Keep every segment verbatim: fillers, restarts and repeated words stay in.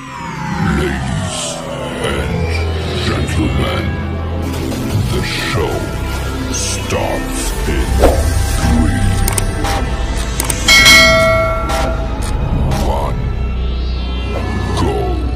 Ladies and gentlemen, the show starts in three, two, one, go.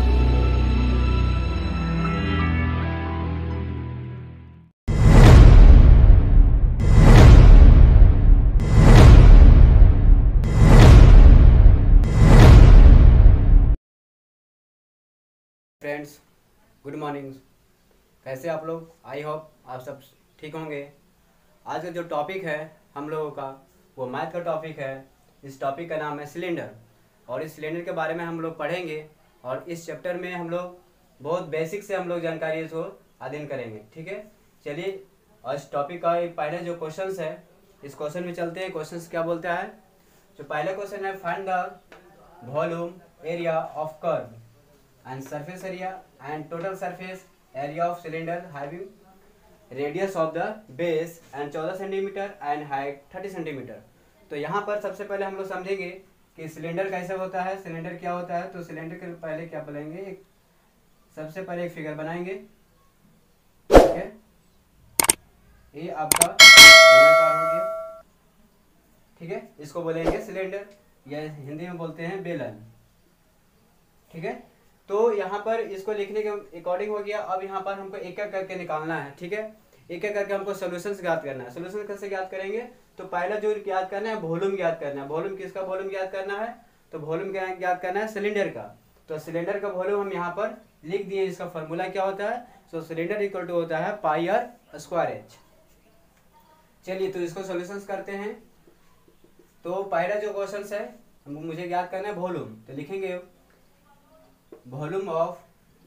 Friends, good morning. कैसे आप लोग? I hope आप सब ठीक होंगे। आज का जो टॉपिक है हम लोगों का वो मैथ का टॉपिक है। इस टॉपिक का नाम है सिलेंडर, और इस सिलेंडर के बारे में हम लोग पढ़ेंगे। और इस चैप्टर में हम लोग बहुत बेसिक से हम लोग जानकारी इसको अध्ययन करेंगे। ठीक है, चलिए और इस टॉपिक का पहले जो क्वेश्चन है इस क्वेश्चन में चलते हैं। क्वेश्चन क्या बोलता है? जो पहला क्वेश्चन है, find the volume area of curve and surface area and total surface area of cylinder having radius of the base and चौदह सेंटीमीटर and height तीस सेंटीमीटर। तो यहाँ पर सबसे पहले हम लोग समझेंगे कि सिलेंडर कैसे होता है, सिलेंडर क्या होता है। तो सिलेंडर के पहले क्या बोलेंगे, एक सबसे पहले एक फिगर बनाएंगे। ठीक है, ये आपका बेलनाकार हो गया। ठीक है, इसको बोलेंगे सिलेंडर या हिंदी में बोलते हैं बेलन। ठीक है, तो यहाँ पर इसको लिखने के अकॉर्डिंग हो गया। अब यहाँ पर हमको एक एक करके निकालना है। ठीक है, एक एक करके हमको सोल्यूशन ज्ञात करना है। सोल्यूशन कैसे ज्ञात करेंगे? तो पहला जो ज्ञात करना है वॉल्यूम ज्ञात करना है। वॉल्यूम किसका वॉल्यूम ज्ञात करना है? तो वॉल्यूम ज्ञात करना है सिलेंडर का। तो सिलेंडर का वॉल्यूम हम यहाँ पर लिख दिए। इसका फॉर्मूला क्या होता है? सो सिलेंडर इक्वल टू होता है पाई आर स्क्वायर एच। चलिए तो इसको सोल्यूशन करते हैं। तो पहला जो क्वेश्चन है मुझे ज्ञात करना है वॉल्यूम। तो लिखेंगे वॉल्यूम ऑफ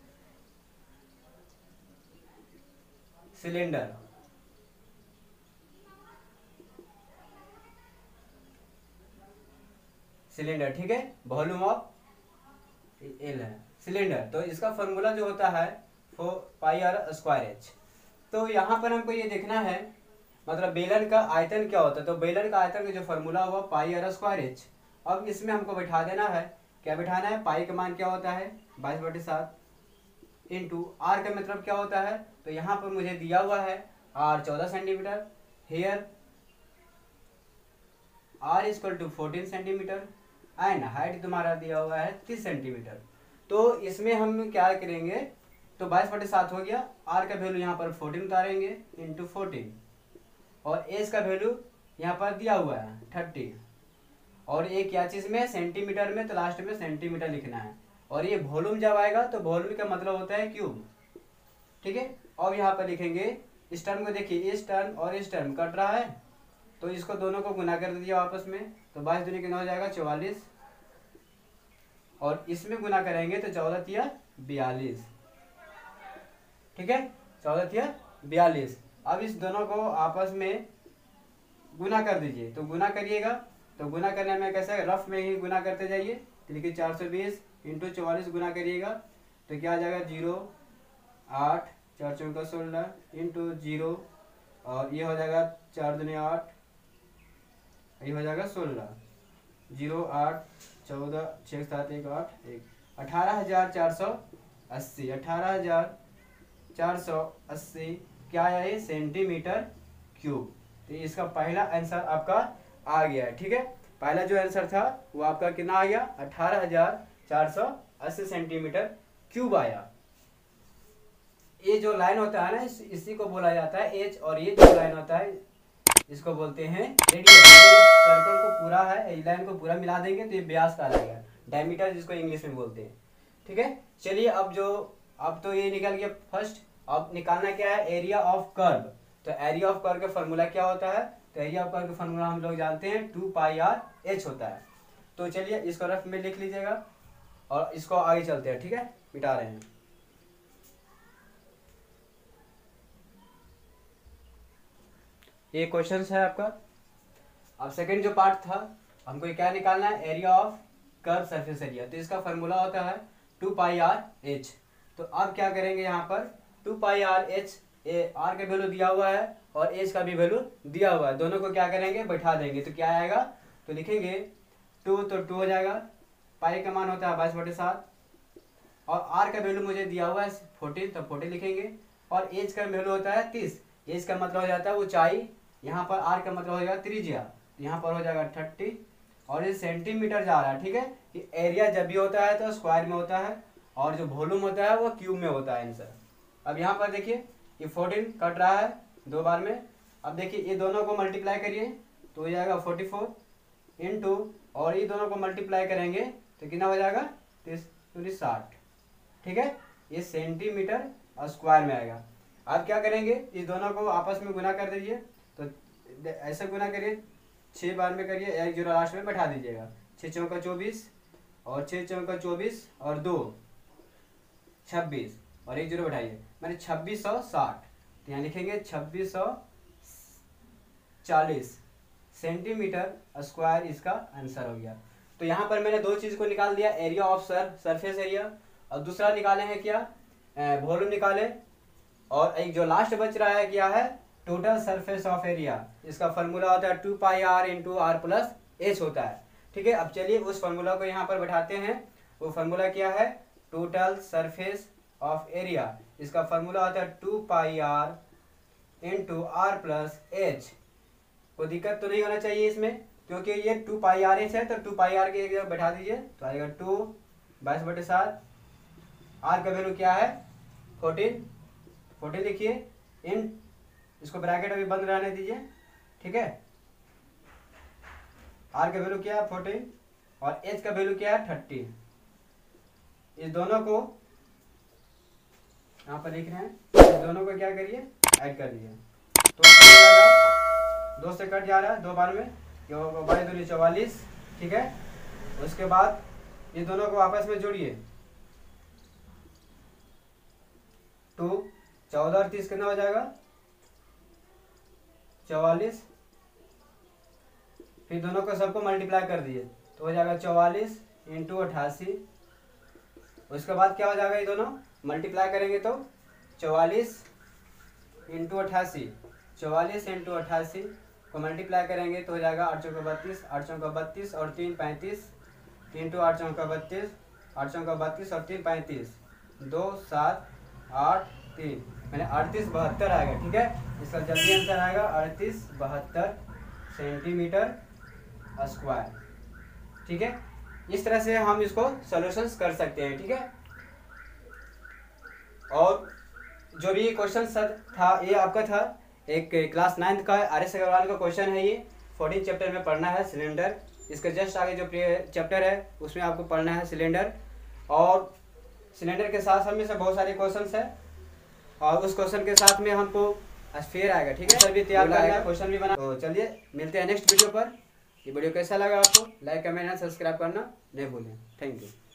सिलेंडर सिलेंडर ठीक है, वॉल्यूम ऑफ एल है सिलेंडर। तो इसका फॉर्मूला जो होता है वो पाई आर स्क्वायर एच। तो यहाँ पर हमको ये देखना है मतलब बेलन का आयतन क्या होता है। तो बेलन का आयतन का जो फॉर्मूला हुआ पाई आर स्क्वायर एच। अब इसमें हमको बैठा देना है, क्या बैठाना है? पाई का मान क्या होता है? बाईस बटे सात इंटू आर का मतलब क्या होता है? तो यहाँ पर मुझे दिया हुआ है आर चौदह centimetre, here R equal to fourteen centimetre and height तुम्हारा दिया हुआ है तीस सेंटीमीटर। तो इसमें हम क्या करेंगे? तो बाईस बटे सात हो गया। आर का वैल्यू यहाँ पर फोर्टीन उतारेंगे इंटू फोर्टीन, और एज का वैल्यू यहाँ पर दिया हुआ है थर्टी, और ये क्या चीज में? सेंटीमीटर में। तो लास्ट में सेंटीमीटर लिखना है। और ये वॉल्यूम जब आएगा तो वॉल्यूम का मतलब होता है क्यूब। ठीक है, अब यहाँ पर लिखेंगे इस टर्म को। देखिए इस टर्म और इस टर्म कट रहा है, तो इसको दोनों को गुना कर दिया आपस में। तो बाईस दूनी कितना हो जाएगा? चौवालीस, और इसमें गुना करेंगे तो चौदह तिया बयालीस। ठीक है, चौदह तिया बयालीस। अब इस दोनों को आपस में गुना कर दीजिए। तो गुना करिएगा, तो गुना करने में कैसे? रफ में ही गुना करते जाइए। तो देखिए चार सौ बीस इंटू चौवालीस गुना करिएगा तो क्या आ जाएगा? जीरो आठ, चार चौका सोलह इंटू जीरो, और ये हो जाएगा चार दुनिया आठ, ये हो जाएगा सोलह, जीरो आठ चौदह छः सात एक आठ एक, अठारह हजार चार सौ अस्सी अठारह हजार चार सौ अस्सी क्या आया? ये सेंटीमीटर क्यूब। तो इसका पहला आंसर आपका आ गया है। ठीक है, पहला जो आंसर था वो आपका कितना आ गया? अठारह हजार चार सौ अस्सी सेंटीमीटर क्यूब आया। ये जो लाइन होता है ना इस, इसी को बोला जाता है एच, और ये जो लाइन होता है इसको बोलते हैं रेडियस। सर्कल को पूरा है, इस लाइन को पूरा मिला देंगे तो ये व्यास कहलाएगा, डायमीटर जिसको इंग्लिश में बोलते हैं। ठीक है, चलिए अब जो अब तो ये निकल गया फर्स्ट। अब निकालना क्या है? Area of curve. तो एरिया ऑफ कर्व का फॉर्मूला क्या होता है? तो एरिया ऑफ कर्व का फॉर्मूला हम लोग जानते हैं टू पाई आर एच होता है। तो चलिए इसको रफ में लिख लीजिएगा और इसको आगे चलते हैं। ठीक है, मिटा रहे हैं। ये क्वेश्चन है आपका। अब सेकंड जो पार्ट था हमको क्या निकालना है? Area of curve surface area. तो इसका फॉर्मूला होता है टू पाई आर एच। तो अब क्या करेंगे? यहाँ पर two pi R H, R का वैल्यू दिया हुआ है और एच का भी वैल्यू दिया हुआ है, दोनों को क्या करेंगे? बैठा देंगे। तो क्या आएगा? तो लिखेंगे टू, तो टू हो जाएगा, पाई का मान होता है बाईस बटे सात और आर का वैल्यू मुझे दिया हुआ है फोर्टीन, तो फोर्टीन लिखेंगे। और एज का वैल्यू होता है तीस, एज का मतलब हो जाता है ऊंचाई, यहाँ पर आर का मतलब हो जाएगा त्रिज्या, यहाँ पर हो जाएगा थर्टी। और ये सेंटीमीटर जा रहा है, ठीक है। कि एरिया जब भी होता है तो स्क्वायर में होता है, और जो वॉल्यूम होता है वो क्यूब में होता है आंसर। अब यहाँ पर देखिए ये फोर्टीन कट रहा है दो बार में। अब देखिए ये दोनों को मल्टीप्लाई करिए तो हो जाएगा फोर्टी फोर इंटू, और ये दोनों को मल्टीप्लाई करेंगे तो कितना हो जाएगा तीस दूनी साठ, ठीक है। ये सेंटीमीटर और स्क्वायर में आएगा। अब क्या करेंगे, इस दोनों को आपस में गुना कर दीजिए, तो ऐसे गुना करिए, छः बार में करिए, एक जीरो लास्ट में बैठा दीजिएगा। छः चौका चौबीस, और छः चौका चौबीस, और दो छब्बीस, और एक जीरो बैठाइए, मैंने छब्बीस सौ साठ। तो यहाँ लिखेंगे छब्बीस सौ चालीस सेंटीमीटर स्क्वायर इसका आंसर हो गया। तो यहाँ पर मैंने दो चीज़ को निकाल दिया, एरिया ऑफ सर सरफेस एरिया, और दूसरा निकाले हैं क्या वॉल्यूम निकाले, और एक जो लास्ट बच रहा है क्या है टोटल सरफेस ऑफ एरिया। इसका फॉर्मूला होता है two pi R into R plus H होता है, ठीक है। अब चलिए उस फॉर्मूला को यहाँ पर बैठाते हैं। वो फॉर्मूला क्या है, टोटल सरफेस ऑफ एरिया। इसका फॉर्मूला होता है two pi R into R plus H. कोई दिक्कत तो नहीं होना चाहिए इसमें, क्योंकि ये टू पाई आर एच है, तो टू पाई आर के एक जगह बैठा दीजिए तो आएगा टू बाईस बटे सात। आर का वैल्यू क्या है फोर्टीन, फोर्टीन लिखिए, इन इसको ब्रैकेट अभी बंद रहने दीजिए, ठीक है। आर का वैल्यू क्या है फोर्टीन, और एच का वैल्यू क्या है थर्टी। इस दोनों को यहाँ पर लिख रहे हैं, इस दोनों को क्या करिए ऐड कर दीजिए, तो दो से कट जा रहा है दो बार में, बाईस दूनी चौवालीस, ठीक है। उसके बाद ये दोनों को आपस में जोड़िए, टू चौदह और तीस कितना हो जाएगा चौवालीस। फिर दोनों को सबको मल्टीप्लाई कर दिए तो हो जाएगा चौवालीस इंटू अट्ठासी। उसके बाद क्या हो जाएगा, ये दोनों मल्टीप्लाई करेंगे तो चौवालीस इंटू अट्ठासी, चौवालीस इंटू अट्ठासी को मल्टीप्लाई करेंगे तो हो जाएगा आठ चौका बत्तीस, आठ चौका बत्तीस और तीन पैंतीस, इंटू आठ चौका बत्तीस, आठ चौका बत्तीस और तीन पैंतीस, दो सात आठ तीन, मैंने अड़तीस बहत्तर आएगा, ठीक है। इसका जल्दी आंसर आएगा अड़तीस बहत्तर सेंटीमीटर स्क्वायर, ठीक है। इस तरह से हम इसको सॉल्यूशंस कर सकते हैं, ठीक है। और जो भी क्वेश्चन सर था ये आपका था एक क्लास नाइन्थ का आर एस अग्रवाल का क्वेश्चन है। ये फोर्टीन चैप्टर में पढ़ना है सिलेंडर। इसके जस्ट आगे जो चैप्टर है उसमें आपको पढ़ना है सिलेंडर, और सिलेंडर के साथ में से बहुत सारे क्वेश्चंस है, और उस क्वेश्चन के साथ में हमको स्फीयर आएगा, ठीक है। सर भी तैयार करना है, क्वेश्चन भी बना। तो चलिए मिलते हैं नेक्स्ट वीडियो पर। ये वीडियो कैसा लगा आपको, लाइक कमेंट एंड सब्सक्राइब करना नहीं भूलें। Thank you.